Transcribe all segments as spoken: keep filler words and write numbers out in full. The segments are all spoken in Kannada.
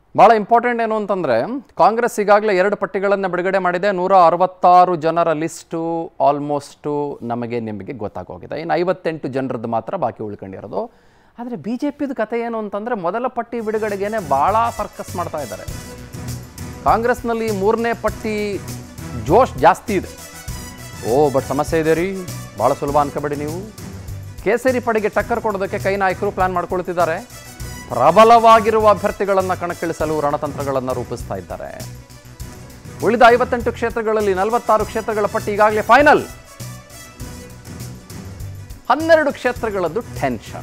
ಭಾಳ ಇಂಪಾರ್ಟೆಂಟ್ ಏನು ಅಂತಂದರೆ ಕಾಂಗ್ರೆಸ್ ಈಗಾಗಲೇ ಎರಡು ಪಟ್ಟಿಗಳನ್ನು ಬಿಡುಗಡೆ ಮಾಡಿದೆ. ನೂರ ಅರವತ್ತಾರು ಜನರ ಲಿಸ್ಟು ಆಲ್ಮೋಸ್ಟು ನಮಗೆ ನಿಮಗೆ ಗೊತ್ತಾಗೋಗಿದೆ. ಇನ್ನು ಐವತ್ತೆಂಟು ಜನರದ್ದು ಮಾತ್ರ ಬಾಕಿ ಉಳ್ಕೊಂಡಿರೋದು. ಆದರೆ ಬಿ ಜೆ ಪಿದು ಕತೆ ಏನು ಅಂತಂದರೆ ಮೊದಲ ಪಟ್ಟಿ ಬಿಡುಗಡೆಗೇ ಭಾಳ ಸರ್ಕಸ್ ಮಾಡ್ತಾ ಇದ್ದಾರೆ. ಕಾಂಗ್ರೆಸ್ನಲ್ಲಿ ಮೂರನೇ ಪಟ್ಟಿ ಜೋಶ್ ಜಾಸ್ತಿ ಇದೆ. ಓ ಬಟ್ ಸಮಸ್ಯೆ ಇದೆ ರೀ, ಭಾಳ ಸುಲಭ ಅನ್ಕೋಬೇಡಿ ನೀವು. ಕೇಸರಿ ಪಡೆಗೆ ಟಕ್ಕರ್ ಕೊಡೋದಕ್ಕೆ ಕೈ ನಾಯಕರು ಪ್ಲ್ಯಾನ್ ಮಾಡ್ಕೊಳ್ತಿದ್ದಾರೆ. ಪ್ರಬಲವಾಗಿರುವ ಅಭ್ಯರ್ಥಿಗಳನ್ನು ಕಣಕ್ಕಿಳಿಸಲು ರಣತಂತ್ರಗಳನ್ನು ರೂಪಿಸ್ತಾ ಇದ್ದಾರೆ. ಉಳಿದ ಐವತ್ತೆಂಟು ಕ್ಷೇತ್ರಗಳಲ್ಲಿ ನಲವತ್ತಾರು ಕ್ಷೇತ್ರಗಳ ಪಟ್ಟಿ ಈಗಾಗಲೇ ಫೈನಲ್. ಹನ್ನೆರಡು ಕ್ಷೇತ್ರಗಳದ್ದು ಟೆನ್ಷನ್.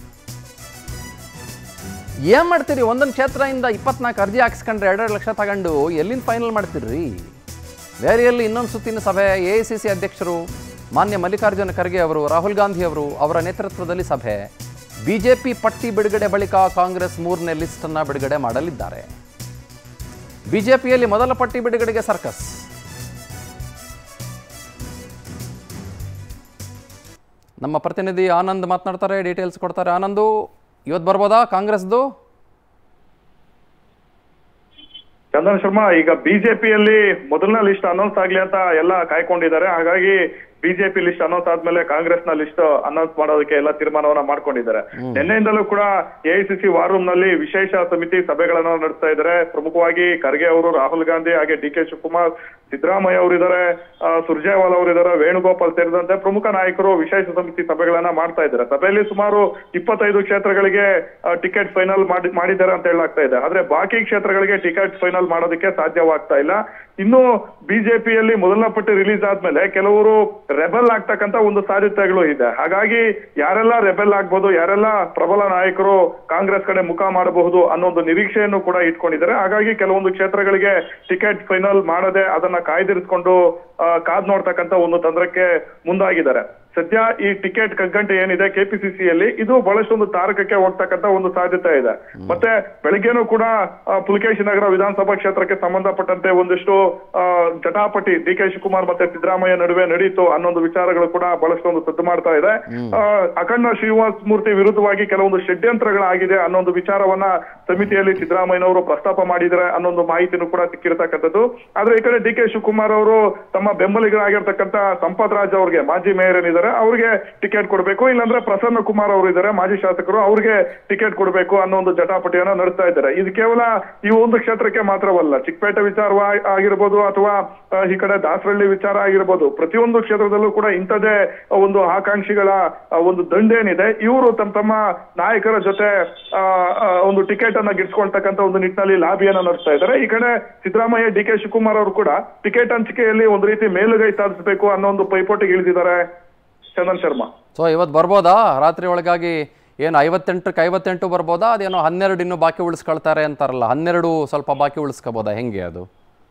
ಏನ್ ಮಾಡ್ತೀರಿ? ಒಂದೊಂದು ಕ್ಷೇತ್ರದಿಂದ ಇಪ್ಪತ್ನಾಲ್ಕು ಅರ್ಜಿ ಹಾಕಿಸ್ಕೊಂಡ್ರೆ ಎರಡೆರಡು ಲಕ್ಷ ತಗೊಂಡು ಎಲ್ಲಿಂದ ಫೈನಲ್ ಮಾಡ್ತೀರಿ? ಬೇರೆಯಲ್ಲಿ ಇನ್ನೊಂದು ಸುತ್ತಿನ ಸಭೆ. ಎ ಐ ಸಿ ಸಿ ಅಧ್ಯಕ್ಷರು ಮಾನ್ಯ ಮಲ್ಲಿಕಾರ್ಜುನ ಖರ್ಗೆ ಅವರು, ರಾಹುಲ್ ಗಾಂಧಿ ಅವರು ಅವರ ನೇತೃತ್ವದಲ್ಲಿ ಸಭೆ. ಬಿಜೆಪಿ ಪಟ್ಟಿ ಬಿಡುಗಡೆ ಬಳಿಕ ಕಾಂಗ್ರೆಸ್ ಮೂರನೇ ಲಿಸ್ಟ್ ಅನ್ನ ಬಿಡುಗಡೆ ಮಾಡಲಿದ್ದಾರೆ. ಬಿಜೆಪಿಯಲ್ಲಿ ಮೊದಲ ಪಟ್ಟಿ ಬಿಡುಗಡೆಗೆ ಸರ್ಕಸ್. ನಮ್ಮ ಪ್ರತಿನಿಧಿ ಆನಂದ್ ಮಾತನಾಡ್ತಾರೆ, ಡೀಟೇಲ್ಸ್ ಕೊಡ್ತಾರೆ. ಆನಂದು, ಇವತ್ತು ಬರ್ಬೋದಾ ಕಾಂಗ್ರೆಸ್ದು? ಚಂದನ್ ಶರ್ಮಾ, ಈಗ ಬಿಜೆಪಿಯಲ್ಲಿ ಮೊದಲನೇ ಲಿಸ್ಟ್ ಅನೌನ್ಸ್ ಆಗ್ಲಿ ಅಂತ ಎಲ್ಲ ಕಾಯ್ಕೊಂಡಿದ್ದಾರೆ. ಹಾಗಾಗಿ ಬಿಜೆಪಿ ಲಿಸ್ಟ್ ಅನೌನ್ಸ್ ಆದ್ಮೇಲೆ ಕಾಂಗ್ರೆಸ್ ನ ಲಿಸ್ಟ್ ಅನೌನ್ಸ್ ಮಾಡೋದಕ್ಕೆ ಎಲ್ಲ ತೀರ್ಮಾನವನ್ನ ಮಾಡ್ಕೊಂಡಿದ್ದಾರೆ. ನಿನ್ನೆಯಿಂದಲೂ ಕೂಡ ಎಐಸಿಸಿ ವಾರ್ ರೂಮ್ ನಲ್ಲಿ ವಿಶೇಷ ಸಮಿತಿ ಸಭೆಗಳನ್ನ ನಡೆಸ್ತಾ ಇದ್ದಾರೆ. ಪ್ರಮುಖವಾಗಿ ಖರ್ಗೆ ಅವರು, ರಾಹುಲ್ ಗಾಂಧಿ, ಹಾಗೆ ಡಿ ಕೆ ಶಿವಕುಮಾರ್, ಸಿದ್ದರಾಮಯ್ಯ ಅವರಿದ್ದಾರೆ, ಸುರ್ಜೇವಾಲಾ ಅವರಿದ್ದಾರೆ, ವೇಣುಗೋಪಾಲ್ ಸೇರಿದಂತೆ ಪ್ರಮುಖ ನಾಯಕರು ವಿಶೇಷ ಸಮಿತಿ ಸಭೆಗಳನ್ನ ಮಾಡ್ತಾ ಇದ್ದಾರೆ. ಸಭೆಯಲ್ಲಿ ಸುಮಾರು ಇಪ್ಪತ್ತೈದು ಕ್ಷೇತ್ರಗಳಿಗೆ ಟಿಕೆಟ್ ಫೈನಲ್ ಮಾಡಿ ಮಾಡಿದ್ದಾರೆ ಅಂತ ಹೇಳಲಾಗ್ತಾ ಇದೆ. ಆದ್ರೆ ಬಾಕಿ ಕ್ಷೇತ್ರಗಳಿಗೆ ಟಿಕೆಟ್ ಫೈನಲ್ ಮಾಡೋದಕ್ಕೆ ಸಾಧ್ಯವಾಗ್ತಾ ಇಲ್ಲ. ಇನ್ನು ಬಿಜೆಪಿಯಲ್ಲಿ ಮೊದಲ ಪಟ್ಟಿ ರಿಲೀಸ್ ಆದ್ಮೇಲೆ ಕೆಲವರು ರೆಬೆಲ್ ಆಗ್ತಕ್ಕಂತ ಒಂದು ಸಾಧ್ಯತೆಗಳು ಇದೆ. ಹಾಗಾಗಿ ಯಾರೆಲ್ಲ ರೆಬೆಲ್ ಆಗ್ಬಹುದು, ಯಾರೆಲ್ಲ ಪ್ರಬಲ ನಾಯಕರು ಕಾಂಗ್ರೆಸ್ ಕಡೆ ಮುಖ ಮಾಡಬಹುದು ಅನ್ನೋ ಒಂದು ನಿರೀಕ್ಷೆಯನ್ನು ಕೂಡ ಇಟ್ಕೊಂಡಿದ್ದಾರೆ. ಹಾಗಾಗಿ ಕೆಲವೊಂದು ಕ್ಷೇತ್ರಗಳಿಗೆ ಟಿಕೆಟ್ ಫೈನಲ್ ಮಾಡದೆ ಅದನ್ನ ಕಾಯ್ದಿರಿಸಿಕೊಂಡು ಕಾದ್ ನೋಡ್ತಕ್ಕಂತ ಒಂದು ತಂತ್ರಕ್ಕೆ ಮುಂದಾಗಿದ್ದಾರೆ. ಸದ್ಯ ಈ ಟಿಕೆಟ್ ಕಗ್ಗಂಟೆ ಏನಿದೆ ಕೆಪಿಸಿಸಿಯಲ್ಲಿ, ಇದು ಬಹಳಷ್ಟೊಂದು ತಾರಕಕ್ಕೆ ಹೋಗ್ತಕ್ಕಂತ ಒಂದು ಸಾಧ್ಯತೆ ಇದೆ. ಮತ್ತೆ ಬೆಳಗ್ಗೆನೂ ಕೂಡ ಪುಲಕೇಶಿ ನಗರ ವಿಧಾನಸಭಾ ಕ್ಷೇತ್ರಕ್ಕೆ ಸಂಬಂಧಪಟ್ಟಂತೆ ಒಂದಿಷ್ಟು ಜಟಾಪಟಿ ಡಿ ಕೆ ಶಿವಕುಮಾರ್ ಮತ್ತೆ ಸಿದ್ದರಾಮಯ್ಯ ನಡುವೆ ನಡೀತು ಅನ್ನೊಂದು ವಿಚಾರಗಳು ಕೂಡ ಬಹಳಷ್ಟೊಂದು ಸದ್ದು ಮಾಡ್ತಾ ಇದೆ. ಅಖಂಡ ಶ್ರೀನಿವಾಸ ಮೂರ್ತಿ ವಿರುದ್ಧವಾಗಿ ಕೆಲವೊಂದು ಷಡ್ಯಂತ್ರಗಳಾಗಿದೆ ಅನ್ನೊಂದು ವಿಚಾರವನ್ನ ಸಮಿತಿಯಲ್ಲಿ ಸಿದ್ದರಾಮಯ್ಯನವರು ಪ್ರಸ್ತಾಪ ಮಾಡಿದ್ದಾರೆ ಅನ್ನೊಂದು ಮಾಹಿತಿನೂ ಕೂಡ ಸಿಕ್ಕಿರತಕ್ಕಂಥದ್ದು. ಆದ್ರೆ ಈ ಕಡೆ ಡಿ ಕೆ ಶಿವಕುಮಾರ್ ಅವರು ತಮ್ಮ ಬೆಂಬಲಿಗರಾಗಿರ್ತಕ್ಕಂಥ ಸಂಪತ್ ರಾಜ್ ಅವ್ರಿಗೆ, ಮಾಜಿ ಮೇಯರ್ ಏನಿದ್ದಾರೆ, ಅವ್ರಿಗೆ ಟಿಕೆಟ್ ಕೊಡಬೇಕು, ಇಲ್ಲಾಂದ್ರೆ ಪ್ರಸನ್ನ ಕುಮಾರ್ ಅವರು ಇದ್ದಾರೆ ಮಾಜಿ ಶಾಸಕರು, ಅವ್ರಿಗೆ ಟಿಕೆಟ್ ಕೊಡಬೇಕು ಅನ್ನೋ ಒಂದು ಜಟಾಪಟಿಯನ್ನ ನಡೆಸ್ತಾ ಇದ್ದಾರೆ. ಇದು ಕೇವಲ ಈ ಒಂದು ಕ್ಷೇತ್ರಕ್ಕೆ ಮಾತ್ರವಲ್ಲ, ಚಿಕ್ಕಪೇಟೆ ವಿಚಾರ ಆಗಿರ್ಬೋದು ಅಥವಾ ಈ ಕಡೆ ದಾಸರಳ್ಳಿ ವಿಚಾರ ಆಗಿರ್ಬೋದು, ಪ್ರತಿಯೊಂದು ಕ್ಷೇತ್ರದಲ್ಲೂ ಕೂಡ ಇಂಥದ್ದೇ ಒಂದು ಆಕಾಂಕ್ಷಿಗಳ ಒಂದು ದಂಡೇನಿದೆ. ಇವರು ತಮ್ಮ ತಮ್ಮ ನಾಯಕರ ಜೊತೆ ಒಂದು ಟಿಕೆಟ್ ಅನ್ನ ಗಿಟ್ಸ್ಕೊಳ್ತಕ್ಕಂಥ ಒಂದು ನಿಟ್ಟಿನಲ್ಲಿ ಲಾಬಿಯನ್ನ ನಡೆಸ್ತಾ ಇದ್ದಾರೆ. ಈ ಕಡೆ ಸಿದ್ದರಾಮಯ್ಯ, ಡಿ ಕೆ ಶಿವಕುಮಾರ್ ಅವರು ಕೂಡ ಟಿಕೆಟ್ ಹಂಚಿಕೆಯಲ್ಲಿ ಒಂದು ರೀತಿ ಮೇಲುಗೈ ಸಾಧಿಸಬೇಕು ಅನ್ನೋ ಒಂದು ಪೈಪೋಟಿಗೆ ಇಳಿದಿದ್ದಾರೆ. ಚಂದನ್ ಶರ್ಮಾ, ಸೊ ಇವತ್ತು ಬರ್ಬೋದಾ ರಾತ್ರಿ ಒಳಗಾಗಿ? ಏನು ಐವತ್ತೆಂಟಕ್ಕೆ ಐವತ್ತೆಂಟು ಬರ್ಬೋದಾ? ಅದೇನೋ ಹನ್ನೆರಡು ಇನ್ನೂ ಬಾಕಿ ಉಳಿಸ್ಕೊಳ್ತಾರೆ ಅಂತಾರಲ್ಲ, ಹನ್ನೆರಡು ಸ್ವಲ್ಪ ಬಾಕಿ ಉಳಿಸ್ಕೋಬೋದಾ? ಹೆಂಗೆ ಅದು?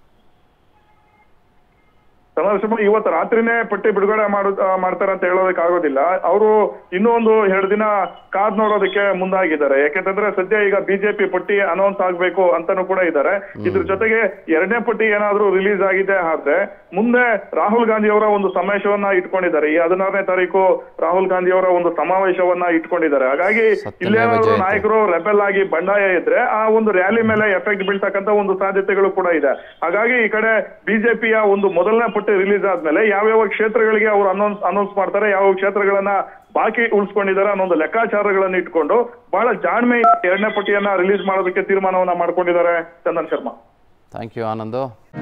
ಇವತ್ತು ರಾತ್ರಿನೇ ಪಟ್ಟಿ ಬಿಡುಗಡೆ ಮಾಡ ಮಾಡ್ತಾರೆ ಅಂತ ಹೇಳೋದಕ್ಕೆ ಆಗೋದಿಲ್ಲ. ಅವರು ಇನ್ನೂ ಒಂದು ಎರಡು ದಿನ ಕಾದ್ ನೋಡೋದಕ್ಕೆ ಮುಂದಾಗಿದ್ದಾರೆ. ಯಾಕೆಂತಂದ್ರೆ ಸದ್ಯ ಈಗ ಬಿಜೆಪಿ ಪಟ್ಟಿ ಅನೌನ್ಸ್ ಆಗ್ಬೇಕು ಅಂತಾನೂ ಕೂಡ ಇದ್ದಾರೆ. ಇದ್ರ ಜೊತೆಗೆ ಎರಡನೇ ಪಟ್ಟಿ ಏನಾದ್ರೂ ರಿಲೀಸ್ ಆಗಿದೆ ಆದ್ರೆ ಮುಂದೆ ರಾಹುಲ್ ಗಾಂಧಿ ಅವರ ಒಂದು ಸಮಾವೇಶವನ್ನ ಇಟ್ಕೊಂಡಿದ್ದಾರೆ. ಈ ಹದಿನಾರನೇ ತಾರೀಕು ರಾಹುಲ್ ಗಾಂಧಿ ಅವರ ಒಂದು ಸಮಾವೇಶವನ್ನ ಇಟ್ಕೊಂಡಿದ್ದಾರೆ. ಹಾಗಾಗಿ ಇಲ್ಲೇನಾದ್ರೂ ನಾಯಕರು ರೆಬೆಲ್ ಆಗಿ ಬಂಡಾಯ ಇದ್ರೆ ಆ ಒಂದು ರ್ಯಾಲಿ ಮೇಲೆ ಎಫೆಕ್ಟ್ ಬೀಳ್ತಕ್ಕಂತ ಒಂದು ಸಾಧ್ಯತೆಗಳು ಕೂಡ ಇದೆ. ಹಾಗಾಗಿ ಈ ಕಡೆ ಬಿಜೆಪಿಯ ಒಂದು ಮೊದಲನೇ ಪಟ್ಟಿ ರಿಲೀಸ್ ಆದ್ಮೇಲೆ ಯಾವ್ಯಾವ ಕ್ಷೇತ್ರಗಳಿಗೆ ಅವರು ಅನೌನ್ಸ್ ಅನೌನ್ಸ್ ಮಾಡ್ತಾರೆ, ಯಾವ ಕ್ಷೇತ್ರಗಳನ್ನ ಬಾಕಿ ಉಳಿಸ್ಕೊಂಡಿದ್ದಾರೆ ಅನ್ನೊಂದು ಲೆಕ್ಕಾಚಾರಗಳನ್ನ ಇಟ್ಕೊಂಡು ಬಹಳ ಜಾಣ್ಮೆ ಎರಡನೇ ಪಟ್ಟಿಯನ್ನ ರಿಲೀಸ್ ಮಾಡೋದಕ್ಕೆ ತೀರ್ಮಾನವನ್ನ ಮಾಡ್ಕೊಂಡಿದ್ದಾರೆ. Chandan Sharma, thank you Anand.